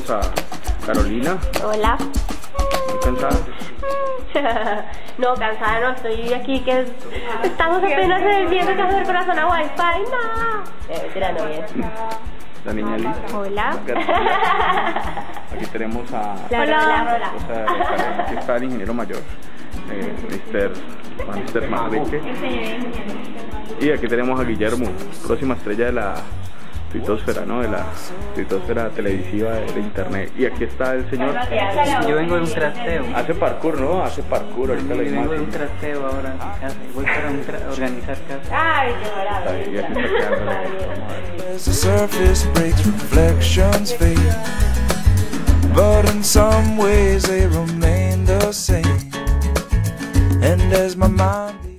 tenemos a Carolina. Hola. ¿Muy cansada? No, cansada no, estoy aquí que estamos apenas viendo que hacer el corazón a Wi-Fi. No. Tirando bien. La niña Liz. Hola. Aquí tenemos a... Hola. Aquí está el ingeniero mayor, Mr. Manrique. Y aquí tenemos a Guillermo, próxima estrella de la tuitosfera, ¿no? De la tuitosfera televisiva de internet. Y aquí está el señor. Yo vengo de un trasteo. Hace parkour, ¿no? Hace parkour, ahorita Yo le vengo de un trasteo ahora en casa. Voy para organizar casa. Ay, qué maravilla. Y aquí está quedando. Vamos a ver. As the surface breaks, reflections fade, but in some ways they remain the same. And as my mind